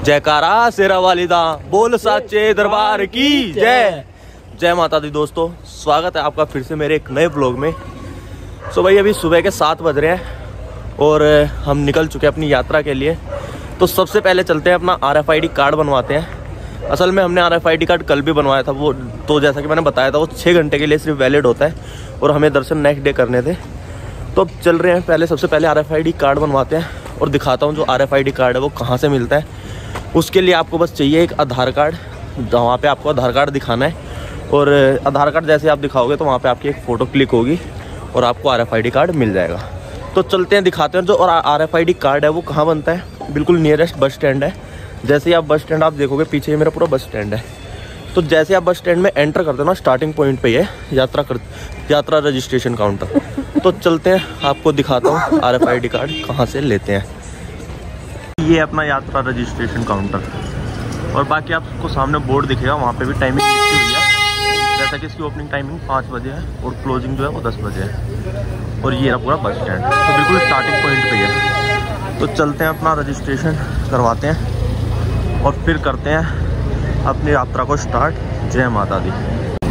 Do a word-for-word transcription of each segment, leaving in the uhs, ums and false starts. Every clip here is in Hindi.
जयकारा शेरा वालिदा बोल साचे दरबार की जय। जय माता दी। दोस्तों स्वागत है आपका फिर से मेरे एक नए ब्लॉग में। सो भाई अभी सुबह के सात बज रहे हैं और हम निकल चुके हैं अपनी यात्रा के लिए। तो सबसे पहले चलते हैं अपना R F I D card बनवाते हैं। असल में हमने R F I D card कल भी बनवाया था, वो तो जैसा कि मैंने बताया था वो छः घंटे के लिए सिर्फ वैलिड होता है और हमें दर्शन नेक्स्ट डे करने थे। तो अब चल रहे हैं, पहले सबसे पहले R F I D card बनवाते हैं और दिखाता हूँ जो R F I D card है वो कहाँ से मिलता है। उसके लिए आपको बस चाहिए एक आधार कार्ड, वहाँ पे आपको आधार कार्ड दिखाना है और आधार कार्ड जैसे आप दिखाओगे तो वहाँ पे आपकी एक फ़ोटो क्लिक होगी और आपको R F I D card मिल जाएगा। तो चलते हैं दिखाते हैं जो और R F I D card है वो कहाँ बनता है। बिल्कुल नियरेस्ट बस स्टैंड है। जैसे ही आप बस स्टैंड आप देखोगे पीछे मेरा पूरा बस स्टैंड है। तो जैसे आप बस स्टैंड में एंटर करते हो ना, स्टार्टिंग पॉइंट पे ही है यात्रा कर यात्रा रजिस्ट्रेशन काउंटर। तो चलते हैं आपको दिखाता हूँ R F I D card कहाँ से लेते हैं। ये अपना यात्रा रजिस्ट्रेशन काउंटर और बाकी आपको सामने बोर्ड दिखेगा, वहाँ पे भी टाइमिंग लिखी हुई है। जैसा कि इसकी ओपनिंग टाइमिंग पाँच बजे है और क्लोजिंग जो है वो दस बजे है। और ये पूरा बस स्टैंड तो बिल्कुल स्टार्टिंग पॉइंट पे है। तो चलते हैं अपना रजिस्ट्रेशन करवाते हैं और फिर करते हैं अपनी यात्रा को स्टार्ट। जय माता दी।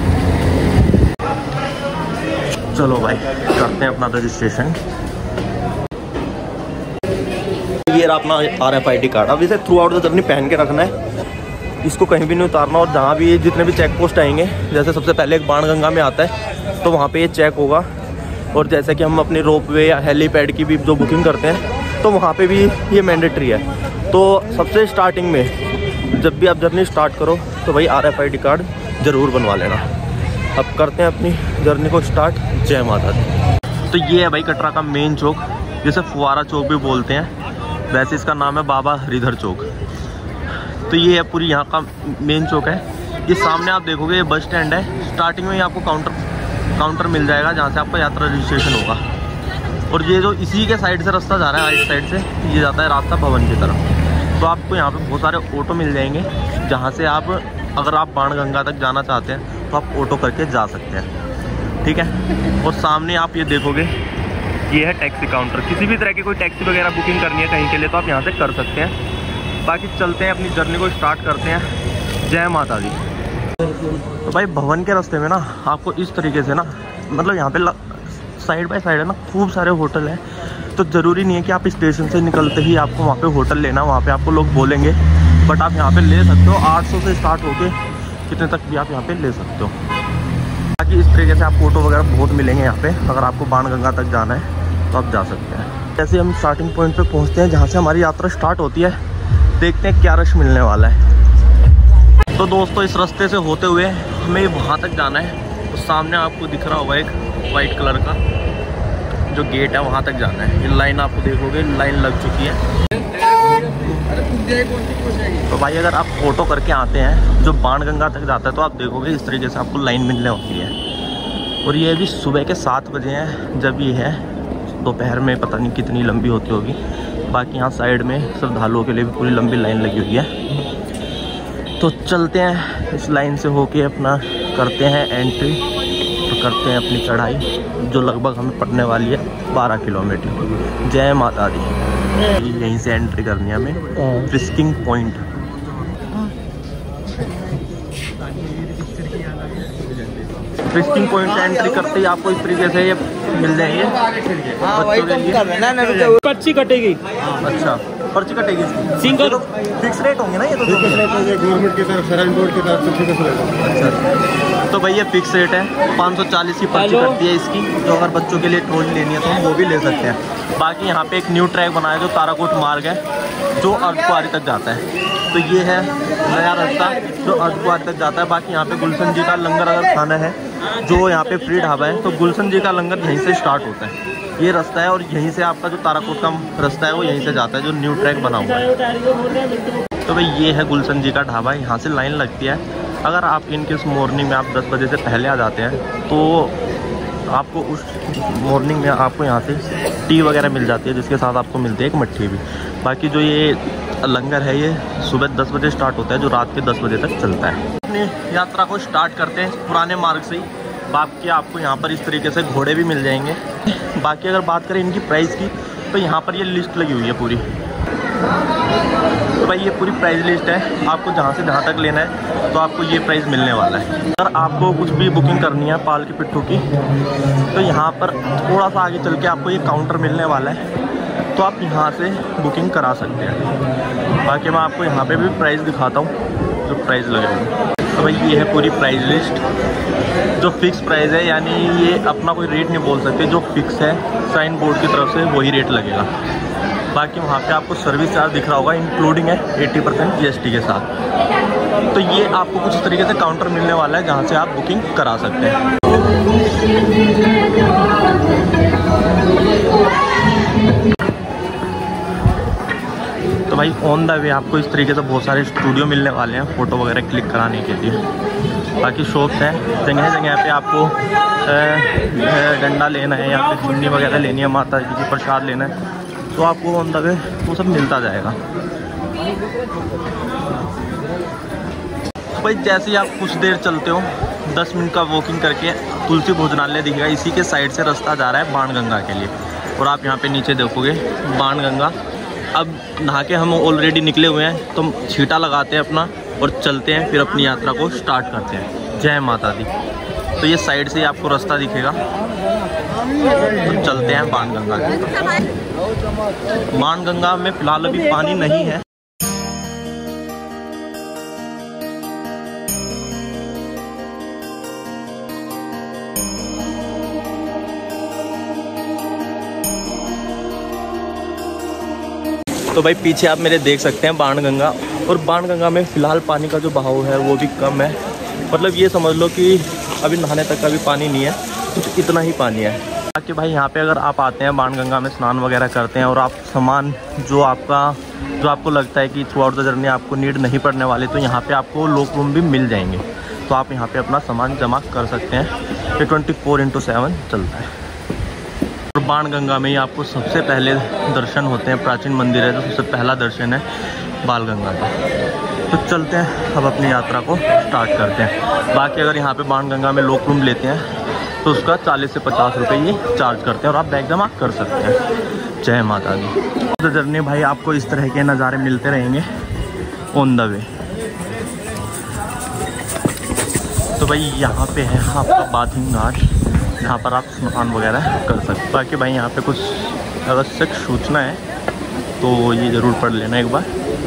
चलो भाई करते हैं अपना रजिस्ट्रेशन। ये अपना R F I D card, अब इसे थ्रू आउट द जर्नी पहन के रखना है, इसको कहीं भी नहीं उतारना। और जहाँ भी जितने भी चेक पोस्ट आएंगे, जैसे सबसे पहले एक बाणगंगा में आता है तो वहाँ पे ये चेक होगा। और जैसे कि हम अपनी रोप वे या हेलीपैड की भी जो बुकिंग करते हैं तो वहाँ पे भी ये मैंडेटरी है। तो सबसे स्टार्टिंग में जब भी आप जर्नी स्टार्ट करो तो भाई R F I D card ज़रूर बनवा लेना। अब करते हैं अपनी जर्नी को स्टार्ट। जय माता दी। तो ये है भाई कटरा का मेन चौक, जिसे फुवारा चौक भी बोलते हैं, वैसे इसका नाम है बाबा हरिधर चौक। तो ये है पूरी यहाँ का मेन चौक है। ये सामने आप देखोगे ये बस स्टैंड है। स्टार्टिंग में ही आपको काउंटर काउंटर मिल जाएगा जहाँ से आपका यात्रा रजिस्ट्रेशन होगा। और ये जो इसी के साइड से रास्ता जा रहा है, राइट साइड से, ये जाता है रास्ता भवन की तरफ। तो आपको यहाँ पे बहुत सारे ऑटो मिल जाएंगे जहाँ से आप अगर आप बाणगंगा तक जाना चाहते हैं तो आप ऑटो करके जा सकते हैं, ठीक है। और सामने आप ये देखोगे ये है टैक्सी काउंटर। किसी भी तरह की कोई टैक्सी वगैरह बुकिंग करनी है कहीं के लिए तो आप यहाँ से कर सकते हैं। बाकी चलते हैं अपनी जर्नी को स्टार्ट करते हैं। जय माता दी। तो भाई भवन के रास्ते में ना आपको इस तरीके से ना, मतलब यहाँ पे साइड बाय साइड है ना खूब सारे होटल हैं। तो ज़रूरी नहीं है कि आप स्टेशन से निकलते ही आपको वहाँ पे होटल लेना, वहाँ पे आपको लोग बोलेंगे, बट आप यहाँ पे ले सकते हो। आठ सौ से स्टार्ट होके कितने तक भी आप यहाँ पे ले सकते हो। बाकी इस तरीके से आपको ऑटो वगैरह बहुत मिलेंगे यहाँ पे। अगर आपको बाणगंगा तक जाना है तो आप जा सकते हैं। जैसे हम स्टार्टिंग पॉइंट पे पहुँचते हैं जहाँ से हमारी यात्रा स्टार्ट होती है, देखते हैं क्या रश मिलने वाला है। तो दोस्तों इस रास्ते से होते हुए हमें वहाँ तक जाना है। तो सामने आपको दिख रहा होगा एक वाइट कलर का जो गेट है, वहाँ तक जाना है। ये लाइन आपको देखोगे लाइन लग चुकी है। तो भाई अगर आप ऑटो करके आते हैं जो बाणगंगा तक जाता है तो आप देखोगे इस तरीके से आपको लाइन मिलने होती है। और ये अभी सुबह के सात बजे हैं जब ये है, दोपहर में पता नहीं कितनी लंबी होती होगी। बाकी यहाँ साइड में श्रद्धालुओं के लिए भी पूरी लंबी लाइन लगी हुई है। तो चलते हैं इस लाइन से होके अपना करते हैं एंट्री और करते हैं अपनी चढ़ाई जो लगभग हमें पड़ने वाली है बारह किलोमीटर। जय माता दी। यहीं से एंट्री करनी है हमें फिस्किंग पॉइंट। फिस्किंग पॉइंट से एंट्री करते ही आपको इस तरीके से ये मिल जाएंगे बच्चों के लिए। पर्ची कटेगी। अच्छा पर्ची कटेगी इसकी। सिंगल तो फिक्स रेट होंगे ना ये तो? गवर्नमेंट की तरफ से, बोर्ड की तरफ से फिक्स रेट है। अच्छा तो भैया फिक्स रेट है, पाँच सौ चालीस की पर्ची कटती है इसकी। जो अगर बच्चों के लिए ट्रॉली लेनी है तो हम वो भी ले सकते हैं। बाकी यहाँ पे एक न्यू ट्रैक बनाया जो ताराकोट मार्ग है जो अर्धकुआरी तक जाता है। तो ये है नया रास्ता जो अर्धकुआरी तक जाता है। बाकी यहाँ पे गुलशन जी का लंगर अगर खाना है जो यहाँ पे फ्री ढाबा है तो गुलशन जी का लंगर यहीं से स्टार्ट होता है। ये रास्ता है और यहीं से आपका जो ताराकोट का रास्ता है वो यहीं से जाता है जो न्यू ट्रैक बना हुआ है। तो भाई ये है गुलशन जी का ढाबा, यहाँ से लाइन लगती है। अगर आप इनकेस मॉर्निंग में आप दस बजे से पहले आ जाते हैं तो आपको उस मॉर्निंग में आपको यहाँ से टी वगैरह मिल जाती है जिसके साथ आपको मिलती है एक मट्ठी भी। बाकी जो ये लंगर है ये सुबह दस बजे स्टार्ट होता है जो रात के दस बजे तक चलता है। अपनी यात्रा को स्टार्ट करते हैं पुराने मार्ग से ही। बाकी आपको यहाँ पर इस तरीके से घोड़े भी मिल जाएंगे। बाकी अगर बात करें इनकी प्राइस की तो यहाँ पर ये लिस्ट लगी हुई है पूरी। भाई ये पूरी प्राइस लिस्ट है, आपको जहाँ से जहाँ तक लेना है तो आपको ये प्राइस मिलने वाला है। अगर आपको कुछ भी बुकिंग करनी है पाल की पिट्ठू की, तो यहाँ पर थोड़ा सा आगे चल के आपको ये काउंटर मिलने वाला है, तो आप यहाँ से बुकिंग करा सकते हैं। बाकी मैं आपको यहाँ पे भी प्राइस दिखाता हूँ जो प्राइस लगेगा। तो भाई ये है पूरी प्राइस लिस्ट जो फिक्स प्राइस है, यानी ये अपना कोई रेट नहीं बोल सकते, जो फिक्स है साइन बोर्ड की तरफ से वही रेट लगेगा। बाकी वहाँ पे आपको सर्विस चार्ज दिख रहा होगा, इंक्लूडिंग है अस्सी परसेंट जीएसटी के साथ। तो ये आपको कुछ इस तरीके से काउंटर मिलने वाला है जहाँ से आप बुकिंग करा सकते हैं। तो भाई ऑन द वे आपको इस तरीके से बहुत सारे स्टूडियो मिलने वाले हैं फ़ोटो वगैरह क्लिक कराने के लिए। बाकी शॉप्स हैं जगह जगह पे, आपको डंडा लेना है या फिर चुन्नी वगैरह लेनी है, माता जी की प्रसाद लेना है, तो आपको ऑन द वे वो सब मिलता जाएगा। भाई जैसे ही आप कुछ देर चलते हो, दस मिनट का वॉकिंग करके तुलसी भोजनालय दिखेगा, इसी के साइड से रास्ता जा रहा है बाणगंगा के लिए। और आप यहाँ पे नीचे देखोगे बाणगंगा। अब नहा के हम ऑलरेडी निकले हुए हैं, तो छींटा लगाते हैं अपना और चलते हैं, फिर अपनी यात्रा को स्टार्ट करते हैं। जय माता दी। तो ये साइड से ही आपको रास्ता दिखेगा, तो चलते हैं बाणगंगा की। बाणगंगा में फिलहाल अभी पानी नहीं है। तो भाई पीछे आप मेरे देख सकते हैं बाणगंगा, और बाणगंगा में फ़िलहाल पानी का जो बहाव है वो भी कम है। मतलब ये समझ लो कि अभी नहाने तक का भी पानी नहीं है, कुछ इतना ही पानी है। बाकी भाई यहाँ पे अगर आप आते हैं बाणगंगा में स्नान वगैरह करते हैं, और आप सामान जो आपका जो आपको लगता है कि थ्रू आउट द जर्नी आपको नीड नहीं पड़ने वाली, तो यहाँ पे आपको लॉक रूम भी मिल जाएंगे, तो आप यहाँ पे अपना सामान जमा कर सकते हैं। ये ट्वेंटी फोर इंटू सेवन चलता है। और बाणगंगा में ही आपको सबसे पहले दर्शन होते हैं, प्राचीन मंदिर है, जो सबसे पहला दर्शन है बाणगंगा का। तो चलते हैं अब अपनी यात्रा को स्टार्ट करते हैं। बाकी अगर यहाँ पे बाणगंगा में लॉक रूम लेते हैं तो उसका चालीस से पचास रुपये ये चार्ज करते हैं, और आप बैग जमा कर सकते हैं। जय माता दी। तो जर्नी भाई आपको इस तरह के नज़ारे मिलते रहेंगे ऑन द वे। तो भाई यहाँ पे है आपका बाथिंग घाट, जहाँ पर आप स्नान वगैरह कर सकते हैं। बाकी भाई यहाँ पे कुछ आवश्यक सूचना है, तो ये ज़रूर पढ़ लेना एक बार।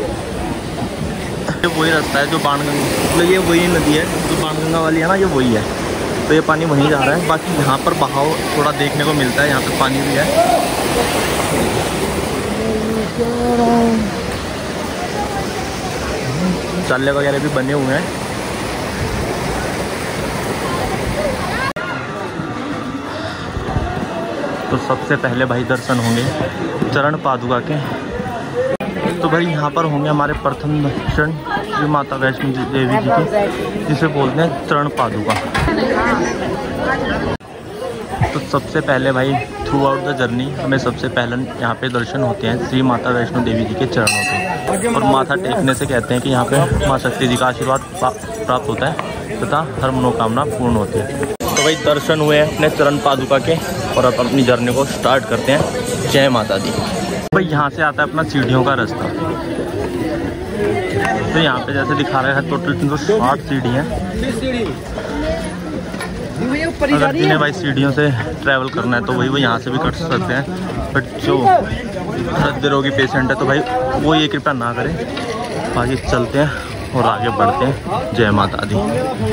ये वही रास्ता है जो बाणगंगा, मतलब ये वही नदी है जो बाणगंगा वाली है ना, ये वही है। तो ये पानी वहीं जा रहा है। बाकी यहाँ पर बहाव थोड़ा देखने को मिलता है, यहाँ पे पानी भी है। चाले वगैरह भी बने हुए हैं। तो सबसे पहले भाई दर्शन होंगे चरण पादुका के। तो भाई यहाँ पर होंगे हमारे प्रथम दर्शन श्री माता वैष्णो देवी जी के, जिसे बोलते हैं चरण पादुका। तो सबसे पहले भाई थ्रू आउट द जर्नी हमें सबसे पहले यहाँ पे दर्शन होते हैं श्री माता वैष्णो देवी जी के चरणों के, और माथा टेकने से कहते हैं कि यहाँ पे माँ शक्ति जी का आशीर्वाद प्राप्त होता है तथा हर मनोकामना पूर्ण होती है। तो भाई दर्शन हुए अपने चरण पादुका के, और अब अपनी जर्नी को स्टार्ट करते हैं। जय माता दी। भाई यहाँ से आता है अपना सीढ़ियों का रास्ता। तो यहाँ पे जैसे दिखा रहे हैं टोटल तीन सौ साठ सीढ़ी हैं। अगर जिन्हें भाई सीढ़ियों से ट्रैवल करना है तो वही वो यहाँ से भी कर सकते हैं, बट जो हृदय रोगी पेशेंट है तो भाई वो ये कृपया ना करें। बाकी चलते हैं और आगे बढ़ते हैं। जय माता दी।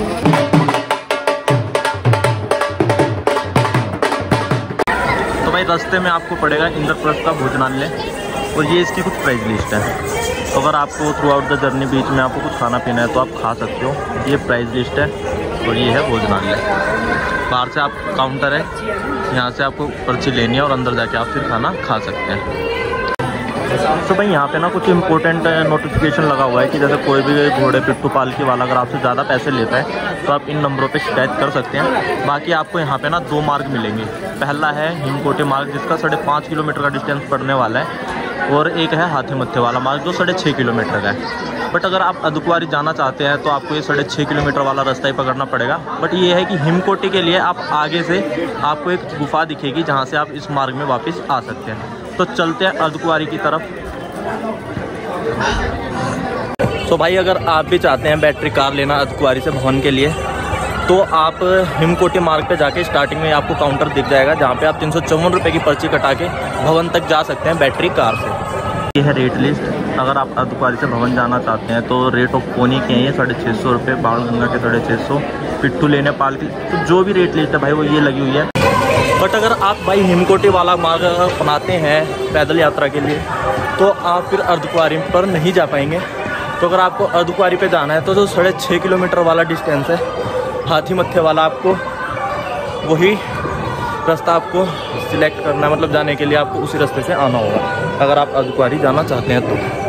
तो भाई रास्ते में आपको पड़ेगा इंद्रप्रस्थ का भोजनालय, और ये इसकी कुछ प्राइस लिस्ट है। तो अगर आपको थ्रू आउट द जर्नी बीच में आपको कुछ खाना पीना है तो आप खा सकते हो। ये प्राइस लिस्ट है, और ये है भोजनालय। बाहर से आप काउंटर है, यहाँ से आपको पर्ची लेनी है और अंदर जाके आप फिर खाना खा सकते हैं। तो भाई यहाँ पे ना कुछ इंपॉर्टेंट नोटिफिकेशन लगा हुआ है कि जैसे कोई भी घोड़े पिट्ठू पालकी वाला अगर आपसे ज़्यादा पैसे लेता है तो आप इन नंबरों पे शिकायत कर सकते हैं। बाकी आपको यहाँ पे ना दो मार्ग मिलेंगे। पहला है हिमकोटी मार्ग, जिसका साढ़े पाँच किलोमीटर का डिस्टेंस पड़ने वाला है, और एक है हाथी मत्थे वाला मार्ग जो साढ़े छः किलोमीटर का है। बट अगर आप अर्धकुंवारी जाना चाहते हैं तो आपको ये साढ़े छः किलोमीटर वाला रास्ता ही पकड़ना पड़ेगा। बट ये है कि हिमकोटी के लिए आप आगे से आपको एक गुफा दिखेगी जहाँ से आप इस मार्ग में वापस आ सकते हैं। तो चलते हैं अर्धकुंवारी की तरफ। तो भाई अगर आप भी चाहते हैं बैटरी कार लेना अर्धकुंवारी से भवन के लिए, तो आप हिमकोटी मार्ग पे जाके स्टार्टिंग में आपको काउंटर दिख जाएगा, जहाँ पे आप तीन सौ चौवन रुपये की पर्ची कटा के भवन तक जा सकते हैं बैटरी कार से। ये है रेट लिस्ट। अगर आप अर्धकुंवारी से भवन जाना चाहते हैं तो रेट ऑफ पोनी के हैं ये साढ़े छः सौ रुपये, बाण गंगा के साढ़े छः सौ, पिट्ठू लेने पाल की, तो जो भी रेट लिस्ट है भाई वो ये लगी हुई है। बट अगर आप भाई हिमकोटी वाला मार्ग अपनाते हैं पैदल यात्रा के लिए, तो आप फिर अर्धकुंवारी पर नहीं जा पाएंगे। तो अगर आपको अर्धकुंवारी पे जाना है तो जो साढ़े छः किलोमीटर वाला डिस्टेंस है हाथी मत्थे वाला, आपको वही रास्ता आपको सिलेक्ट करना है, मतलब जाने के लिए आपको उसी रास्ते से आना होगा अगर आप अर्धकुंवारी जाना चाहते हैं तो।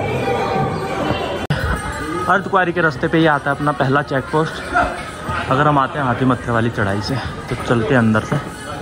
अर्धकुंवारी के रास्ते पे ही आता है अपना पहला चेक पोस्ट। अगर हम आते हैं हाथी मत्थे वाली चढ़ाई से तो चलते हैं अंदर से।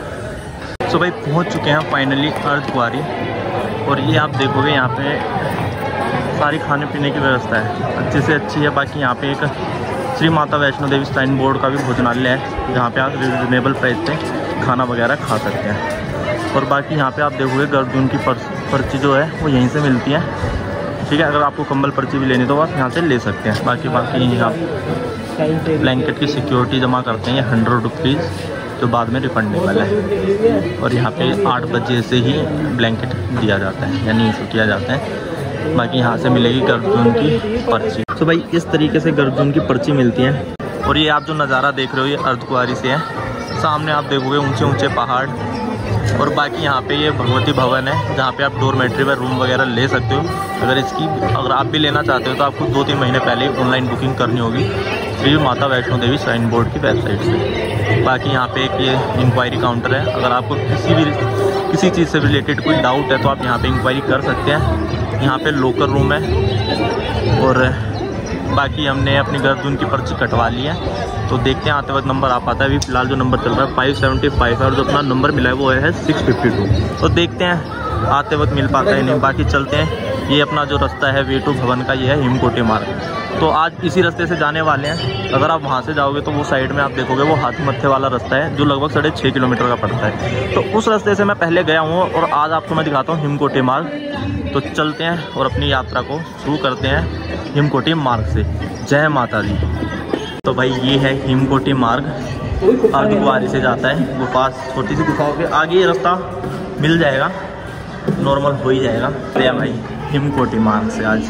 सो भाई पहुंच चुके हैं फाइनली अर्धकुंवारी, और ये आप देखोगे यहाँ पे सारी खाने पीने की व्यवस्था है, अच्छे से अच्छी है। बाकी यहाँ पे एक श्री माता वैष्णो देवी श्राइन बोर्ड का भी भोजनालय है, जहाँ पे आप रिजनेबल प्राइस पे खाना वगैरह खा सकते हैं। और बाकी यहाँ पे आप देखोगे गर्दन की पर्ची जो है वो यहीं से मिलती है, ठीक है। अगर आपको कंबल पर्ची भी लेनी तो आप यहाँ से ले सकते हैं। बाकी बाकी आप ब्लैंकेट की सिक्योरिटी जमा करते हैं, ये हंड्रेड रुपीज़ जो बाद में रिफंडेबल है। और यहाँ पे आठ बजे से ही ब्लैंकेट दिया जाता है, यानी इशू किया जाता है। बाकी यहाँ से मिलेगी गर्दन की पर्ची। तो भाई इस तरीके से गर्दन की पर्ची मिलती है। और ये आप जो नज़ारा देख रहे हो ये अर्धकुंवारी से है। सामने आप देखोगे ऊंचे ऊंचे पहाड़, और बाकी यहाँ पे ये भगवती भवन है, जहाँ पे आप डोरमेट्री में रूम वगैरह ले सकते हो। अगर इसकी अगर आप भी लेना चाहते हो तो आपको दो तीन महीने पहले ही ऑनलाइन बुकिंग करनी होगी श्री माता वैष्णो देवी श्राइन बोर्ड की वेबसाइट से। बाकी यहाँ पे एक ये इंक्वायरी काउंटर है, अगर आपको किसी भी किसी चीज़ से रिलेटेड कोई डाउट है तो आप यहाँ पे इंक्वायरी कर सकते हैं। यहाँ पे लोकर रूम है। और बाकी हमने अपनी गर्दन की पर्ची कटवा ली है, तो देखते हैं आते वक्त नंबर आ पाता है। अभी फिलहाल जो नंबर चल रहा है फाइव सेवेंटी फाइव है, और जो अपना नंबर मिला है वो है सिक्स फिफ्टी टू। तो देखते हैं आते वक्त मिल पाता है नहीं। बाकी चलते हैं। ये अपना जो रास्ता है वे टू भवन का, ये है हिमकोटी मार्ग। तो आज इसी रास्ते से जाने वाले हैं। अगर आप वहाँ से जाओगे तो वो साइड में आप देखोगे वो हाथी मत्थे वाला रास्ता है, जो लगभग साढ़े छः किलोमीटर का पड़ता है। तो उस रास्ते से मैं पहले गया हूँ, और आज आपको मैं दिखाता हूँ हिमकोटी मार्ग। तो चलते हैं और अपनी यात्रा को शुरू करते हैं हिमकोटी मार्ग से। जय माता दी। तो भाई ये है हिमकोटी मार्ग, अर्धकुंवारी से जाता है। गुफा, छोटी सी गुफाओं के आगे ये रास्ता मिल जाएगा, नॉर्मल हो ही जाएगा। तो भाई हिमकोटी मार्ग से आज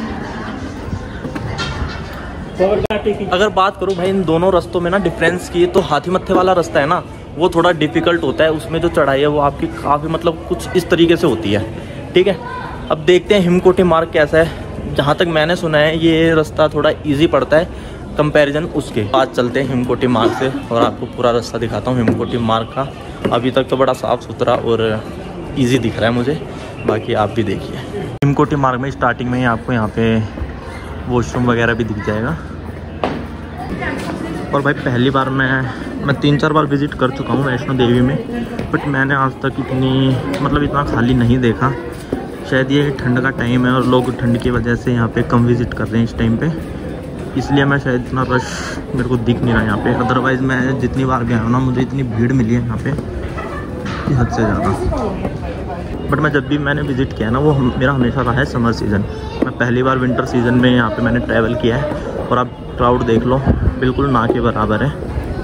अगर बात करूं भाई इन दोनों रास्तों में ना डिफरेंस की, तो हाथी मत्थे वाला रास्ता है ना वो थोड़ा डिफ़िकल्ट होता है। उसमें जो चढ़ाई है वो आपकी काफ़ी मतलब कुछ इस तरीके से होती है, ठीक है। अब देखते हैं हिमकोटी मार्ग कैसा है। जहाँ तक मैंने सुना है ये रास्ता थोड़ा ईजी पड़ता है कंपैरिजन उसके। आज चलते हैं हिमकोटी मार्ग से और आपको पूरा रास्ता दिखाता हूँ हिमकोटी मार्ग का। अभी तक तो बड़ा साफ़ सुथरा और ईजी दिख रहा है मुझे, बाकी आप भी देखिए। हिमकोटी मार्ग में स्टार्टिंग में ही आपको यहाँ पे वॉशरूम वगैरह भी दिख जाएगा। और भाई पहली बार मैं मैं तीन चार बार विज़िट कर चुका हूँ वैष्णो देवी में, बट मैंने आज तक इतनी मतलब इतना खाली नहीं देखा। शायद ये ठंड का टाइम है और लोग ठंड की वजह से यहाँ पे कम विज़िट कर रहे हैं इस टाइम पे, इसलिए मैं शायद इतना रश मेरे को दिख नहीं रहा यहाँ पे। अदरवाइज़ मैं जितनी बार गया हूँ ना मुझे इतनी भीड़ मिली है यहाँ पे कि हद से ज़्यादा। बट मैं जब भी मैंने विज़िट किया ना वो मेरा हमेशा रहा है समर सीज़न। मैं पहली बार विंटर सीज़न में यहाँ पे मैंने ट्रैवल किया है, और आप क्राउड देख लो बिल्कुल ना के बराबर है।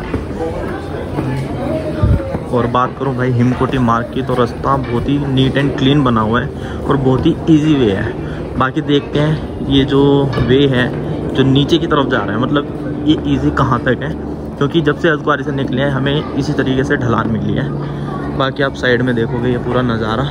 और बात करूँ भाई हिमकोटी मार्ग की, तो रास्ता बहुत ही नीट एंड क्लीन बना हुआ है और बहुत ही ईजी वे है। बाकी देखते हैं ये जो वे है जो नीचे की तरफ जा रहा है, मतलब ये ईजी कहाँ तक है, क्योंकि जब से अर्धकुंवारी से निकले हैं हमें इसी तरीके से ढलान मिली है। बाकी आप साइड में देखोगे ये पूरा नज़ारा।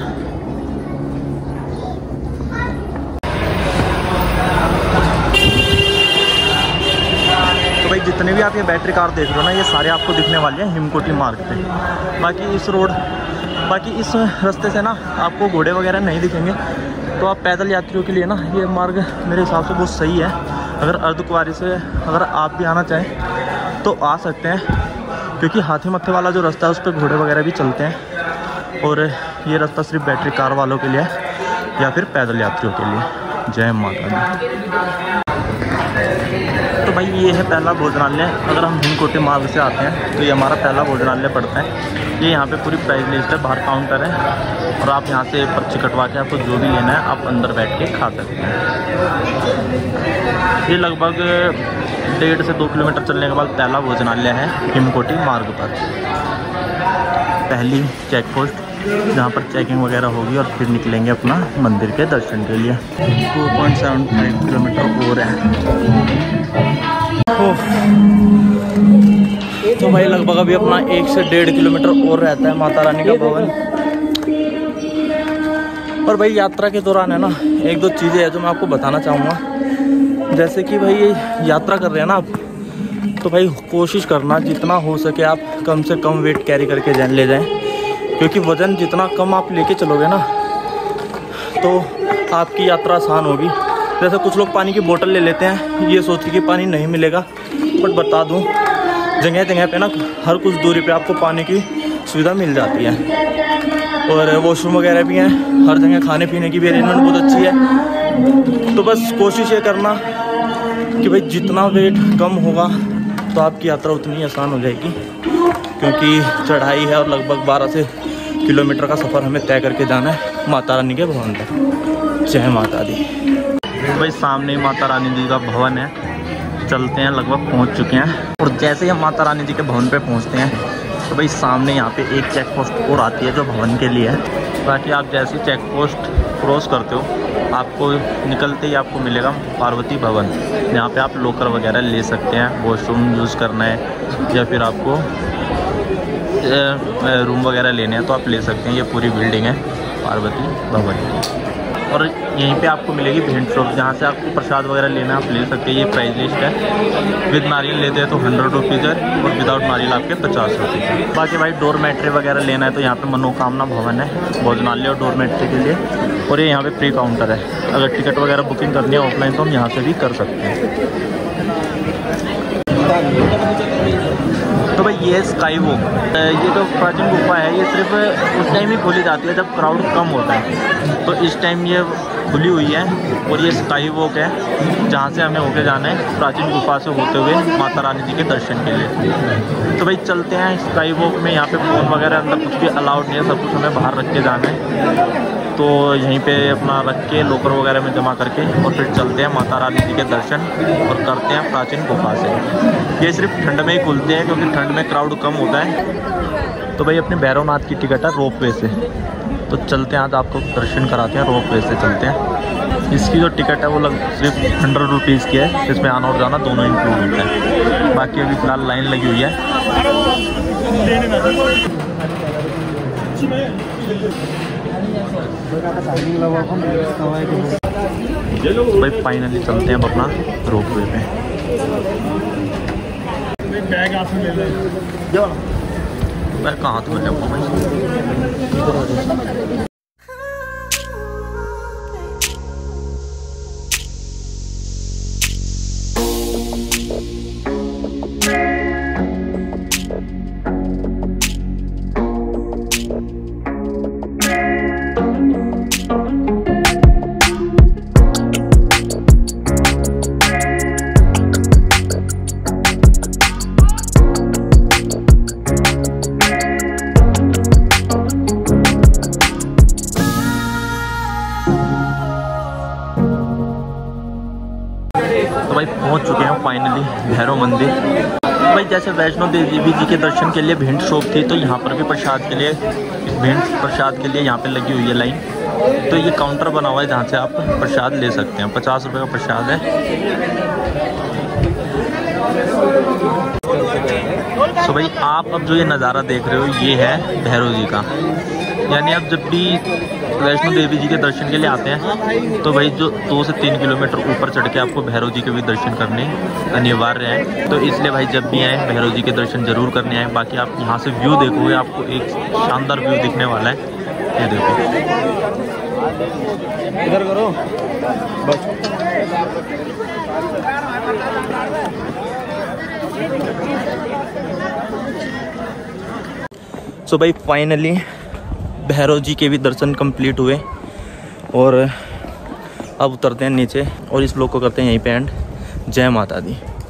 तो भाई जितने भी आप ये बैटरी कार देख रहे हो ना ये सारे आपको दिखने वाले हैं हिमकोटी मार्ग पे। बाकी इस रोड बाकी इस रास्ते से ना आपको घोड़े वगैरह नहीं दिखेंगे, तो आप पैदल यात्रियों के लिए ना ये मार्ग मेरे हिसाब से बहुत सही है। अगर अर्धकुंवारी से अगर आप भी आना चाहें तो आ सकते हैं, क्योंकि हाथी मत्थे वाला जो रास्ता है उस पर घोड़े वगैरह भी चलते हैं, और ये रास्ता सिर्फ बैटरी कार वालों के लिए है या फिर पैदल यात्रियों के लिए। जय माता दी। तो भाई भाई ये है पहला भोजनालय। अगर हम हिमकोटी मार्ग से आते हैं तो ये हमारा पहला भोजनालय पड़ता है। ये यहाँ पे पूरी प्राइस लिस्ट है, बाहर काउंटर है और आप यहाँ से पर्ची कटवा के आपको जो भी लेना है आप अंदर बैठ के खा सकते हैं। ये लगभग डेढ़ से दो किलोमीटर चलने के बाद पहला भोजनालय है हिमकोटी मार्ग पर। पहली चेक पोस्ट जहाँ पर चेकिंग वगैरह होगी और फिर निकलेंगे अपना मंदिर के दर्शन के लिए। Two point seven five kilometre और है। तो भाई लगभग अभी अपना एक से डेढ़ किलोमीटर और रहता है माता रानी का भवन। और भाई यात्रा के दौरान है ना एक दो चीज़ें हैं जो मैं आपको बताना चाहूँगा। जैसे कि भाई ये यात्रा कर रहे हैं ना आप, तो भाई कोशिश करना जितना हो सके आप कम से कम वेट कैरी करके जाए ले जाएं, क्योंकि वज़न जितना कम आप लेके चलोगे ना तो आपकी यात्रा आसान होगी। जैसे कुछ लोग पानी की बोतल ले लेते हैं ये सोच के कि पानी नहीं मिलेगा, बट बता दूं जगह जगह पे ना हर कुछ दूरी पे आपको पानी की सुविधा मिल जाती है और वॉशरूम वगैरह भी हैं। हर जगह खाने पीने की भी अरेंजमेंट बहुत अच्छी है। तो बस कोशिश ये करना कि भाई जितना वेट कम होगा तो आपकी यात्रा उतनी आसान हो जाएगी, क्योंकि चढ़ाई है और लगभग बारह से किलोमीटर का सफ़र हमें तय करके जाना है माता रानी के भवन तक। जय माता दी। भाई सामने माता रानी जी का भवन है, चलते हैं, लगभग पहुंच चुके हैं। और जैसे ही हम माता रानी जी के भवन पे पहुंचते हैं तो भाई सामने यहाँ पे एक चेक पोस्ट और आती है जो भवन के लिए है। बाकी आप जैसे चेक पोस्ट क्रॉस करते हो आपको निकलते ही आपको मिलेगा पार्वती भवन, जहाँ पे आप लॉकर वगैरह ले सकते हैं, वॉशरूम यूज़ करना है या फिर आपको रूम वगैरह लेने हैं तो आप ले सकते हैं। ये पूरी बिल्डिंग है पार्वती भवन। और यहीं पे आपको मिलेगी भेंट शॉप, जहाँ से आपको प्रसाद वगैरह लेना आप ले सकते हैं। ये प्राइस लिस्ट है। विद नारियल लेते हैं तो हंड्रेड रुपीज़ है और विदाउट नारियल आपके पचास रुपीज़ है। बाकी भाई डोरमेट्री वगैरह लेना है तो यहाँ पे मनोकामना भवन है भोजनालय और डोरमेट्री के लिए, और ये यहाँ पे प्री काउंटर है। अगर टिकट वगैरह बुकिंग करनी है ऑफलाइन तो हम यहाँ से भी कर सकते हैं। तो भाई ये स्काई वॉक, ये जो प्राचीन गुफा है ये सिर्फ उस टाइम ही खोली जाती है जब क्राउड कम होता है, तो इस टाइम ये खुली हुई है। और ये स्काई वॉक है जहाँ से हमें होके जाना है प्राचीन गुफा से होते हुए माता रानी जी के दर्शन के लिए। तो भाई चलते हैं स्काई वॉक में। यहाँ पे फ़ोन वगैरह अंदर कुछ भी अलाउड नहीं है, सब कुछ हमें बाहर रख के जाना है। तो यहीं पे अपना रख के लॉकर वगैरह में जमा करके और फिर चलते हैं माता रानी जी के दर्शन और करते हैं प्राचीन गुफा से। ये सिर्फ ठंड में ही खुलते हैं क्योंकि ठंड में क्राउड कम होता है। तो भाई अपने भैरवनाथ की टिकट है रोप वे से, तो चलते हैं आज आपको दर्शन कराते हैं। रोप वे से चलते हैं। इसकी जो टिकट है वो लग सिर्फ हंड्रेड रुपीज़ की है, इसमें आना और जाना दोनों इंक्लूड होता है। बाकी अभी फिलहाल लाइन लगी हुई है। भाई फाइनली चलते हैं अब अपना रोप वे पे। मैं कहाँ हाथ में जाऊँगा भाई। तो भाई पहुंच चुके हैं फाइनली भैरव मंदिर। भाई जैसे वैष्णो देवी जी के दर्शन के लिए भेंट शॉप थी, तो यहाँ पर भी प्रसाद के लिए भेंट प्रसाद के लिए यहाँ पे लगी हुई है लाइन। तो ये काउंटर बना हुआ है जहाँ से आप प्रसाद ले सकते हैं। पचास रुपये का प्रसाद है। तो भाई आप अब जो ये नज़ारा देख रहे हो ये है भैरव जी का। यानी आप जब भी वैष्णो देवी जी के दर्शन के लिए आते हैं तो भाई जो दो से तीन किलोमीटर ऊपर चढ़ के आपको भैरव जी के भी दर्शन करने अनिवार्य है। तो इसलिए भाई जब भी आए भैरव जी के दर्शन जरूर करने आए। बाकी आप यहाँ से व्यू देखोगे आपको एक शानदार व्यू दिखने वाला है। ये देखो इधर करो बस। सो भाई फाइनली भैरव जी के भी दर्शन कंप्लीट हुए और अब उतरते हैं नीचे और इस ब्लॉग को करते हैं यहीं पे एंड। जय माता दी।